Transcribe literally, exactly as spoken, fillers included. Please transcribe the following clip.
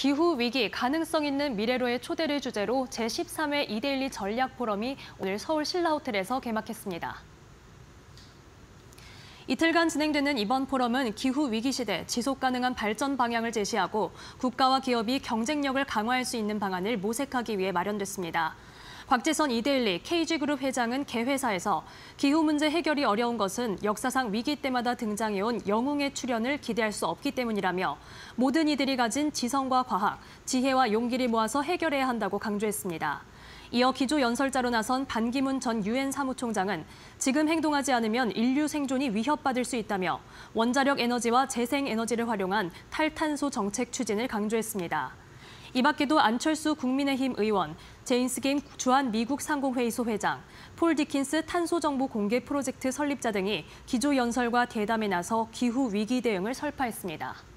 기후 위기 가능성 있는 미래로의 초대를 주제로 제십삼 회 이데일리 전략 포럼이 오늘 서울 신라호텔에서 개막했습니다. 이틀간 진행되는 이번 포럼은 기후 위기 시대 지속 가능한 발전 방향을 제시하고 국가와 기업이 경쟁력을 강화할 수 있는 방안을 모색하기 위해 마련됐습니다. 곽재선 이데일리 케이지그룹 회장은 개회사에서 기후 문제 해결이 어려운 것은 역사상 위기 때마다 등장해온 영웅의 출현을 기대할 수 없기 때문이라며 모든 이들이 가진 지성과 과학, 지혜와 용기를 모아서 해결해야 한다고 강조했습니다. 이어 기조 연설자로 나선 반기문 전 유엔 사무총장은 지금 행동하지 않으면 인류 생존이 위협받을 수 있다며 원자력 에너지와 재생 에너지를 활용한 탈탄소 정책 추진을 강조했습니다. 이 밖에도 안철수 국민의힘 의원, 제인스 김 주한 미국 상공회의소 회장, 폴 디킨스 탄소정보 공개 프로젝트 설립자 등이 기조 연설과 대담에 나서 기후 위기 대응을 설파했습니다.